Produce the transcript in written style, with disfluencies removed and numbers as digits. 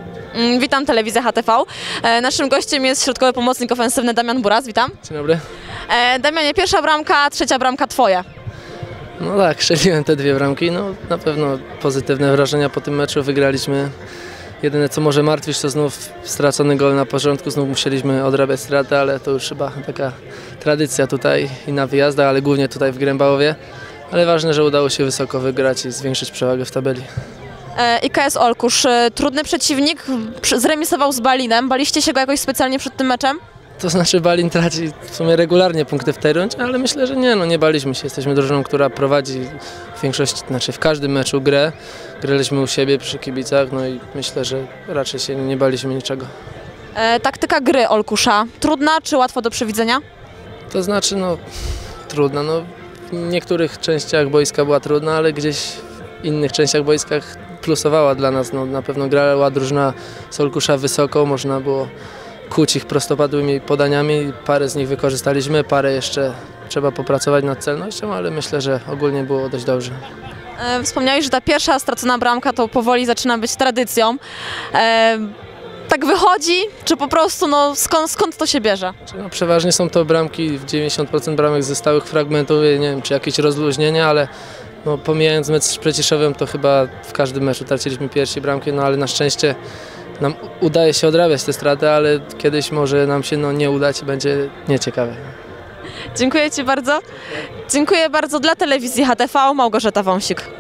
Witam, telewizja HTV. Naszym gościem jest środkowy pomocnik ofensywny Damian Buras. Witam. Dzień dobry. Damianie, pierwsza bramka, trzecia bramka twoja. No tak, strzeliłem te dwie bramki. No na pewno pozytywne wrażenia po tym meczu. Wygraliśmy. Jedyne co może martwić, to znów stracony gol na początku. Znów musieliśmy odrabiać straty, ale to już chyba taka tradycja tutaj i na wyjazdach, ale głównie tutaj w Grębałowie. Ale ważne, że udało się wysoko wygrać i zwiększyć przewagę w tabeli. IKS Olkusz, trudny przeciwnik, zremisował z Balinem. Baliście się go jakoś specjalnie przed tym meczem? To znaczy Balin traci w sumie regularnie punkty w tej rundzie, ale myślę, że nie baliśmy się. Jesteśmy drużyną, która prowadzi w większości, znaczy w każdym meczu grę. Graliśmy u siebie przy kibicach, no i myślę, że raczej się nie baliśmy niczego. Taktyka gry Olkusza, trudna czy łatwo do przewidzenia? To znaczy trudna. W niektórych częściach boiska była trudna, ale gdzieś w innych częściach boiskach plusowała dla nas. Na pewno grała drużyna z Olkusza wysoko, można było kuć ich prostopadłymi podaniami. Parę z nich wykorzystaliśmy, parę jeszcze trzeba popracować nad celnością, ale myślę, że ogólnie było dość dobrze. Wspomniałeś, że ta pierwsza stracona bramka to powoli zaczyna być tradycją. Tak wychodzi, czy po prostu skąd to się bierze? Przeważnie są to bramki, 90% bramek ze stałych fragmentów, nie wiem czy jakieś rozluźnienie, ale pomijając mecz z Przeciszowem, to chyba w każdym meczu traciliśmy pierwsze bramki, ale na szczęście nam udaje się odrabiać te straty, ale kiedyś może nam się nie udać i będzie nieciekawe. Dziękuję Ci bardzo. Dziękuję bardzo dla telewizji HTV, Małgorzata Wąsik.